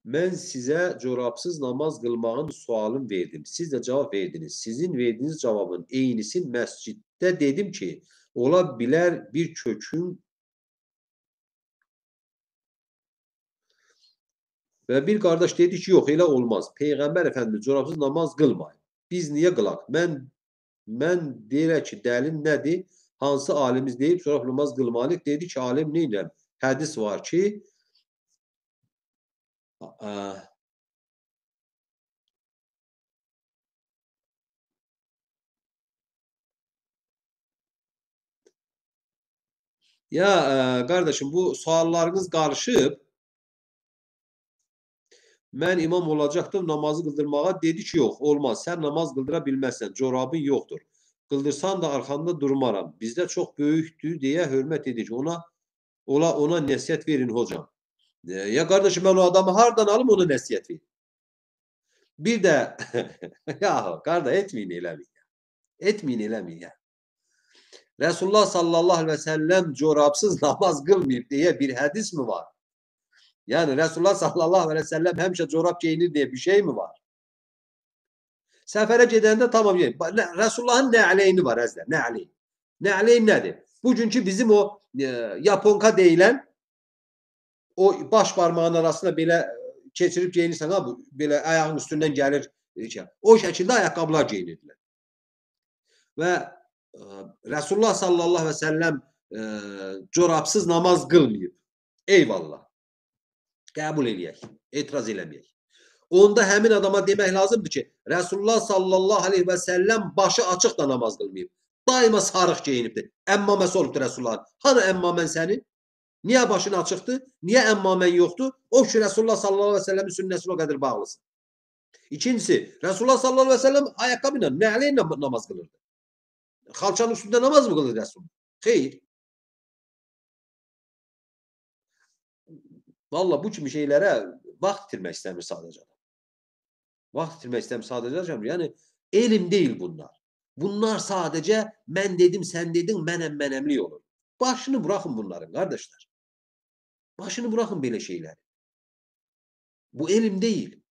Mən sizə corabsız namaz qılmağın sualını verdim. Siz də cavab verdiniz. Sizin verdiyiniz cavabın eynisi məsciddə dedim ki, ola bilər bir kökün və bir qardaş dedi ki, yox, elə olmaz. Peyğəmbər Əfəndimiz corabsız namaz qılmayın. Biz niyə qılaq? Mən deyirəm ki, dəlil nədir? Hansı alimiz deyib corab namaz qılmalıyıq? Dedi ki, alim neynəm? Hədis var ki, ya qardaşım, bu suallarınız qarışıb. Mən imam olacaqdım, namazı qıldırmağa. Dedi ki, yox, olmaz. Sən namaz qıldıra bilməzsən, corabın yoxdur. Qıldırsan da arxanda durmaram. Bizdə çox böyükdür deyə hörmət edik. Ona nəsihət verin hocam. Ya qardaşım, mən o adamı hardan alım, ona nəsihət verin. Bir də ya qardaş, etməyin eləməyin. Etməyin eləməyin ya. Resulullah sallallahu aleyhi ve sellem corabsız namaz qılmayıb deyə bir hədis mi var? Yani Resulullah sallallahu aleyhi ve sellem həmişə corab geyinir diye bir şey mi var? Səfərə gedəndə tamam geyinir. Resulullahın nə'leyni var əzlər, nə'leyn. Nə'leyn nədir? Bugünkü bizim o yaponka deyilən o baş parmağının arasına belə keçirib geyinirsən ha, belə ayağın üstündən gəlir. O şəkildə ayaqqabılar geyinirdilər. Və Resulullah sallallahu aleyhi ve sellem corabsız namaz qılmayıb. Eyvallah. Qəbul eləyək, etiraz eləməyək. Onda həmin adama demək lazımdır ki, Resulullah sallallahu aleyhi və səlləm başı açıq da namaz qılmayıb. Daima sarıq geyinibdir. Əmmaməsi olubdur Resulullahın. Hanı əmmamən sənin? Niyə başın açıqdır? Niyə əmmamən yoxdur? O ki, Resulullah sallallahu aleyhi və səlləmin sünnəsinə o qədər bağlısın. İkincisi, Resulullah sallallahu aleyhi və səlləm ayaqqabı ilə, nə'leynlə namaz qılırdı. Xalçanın üstündə namaz mı qılır Resulullah? Xeyr. Valla bu kimi şeylərə vaxt itirmək istəmir sadəcə. Vaxt itirmək istəmir sadəcə. Yəni, elm deyil bunlar. Bunlar sadəcə mən dedim, sən dedin, mənəmlik olur. Başını bırakın bunların, qardaşlar. Başını bırakın belə şeyləri. Bu elm deyil.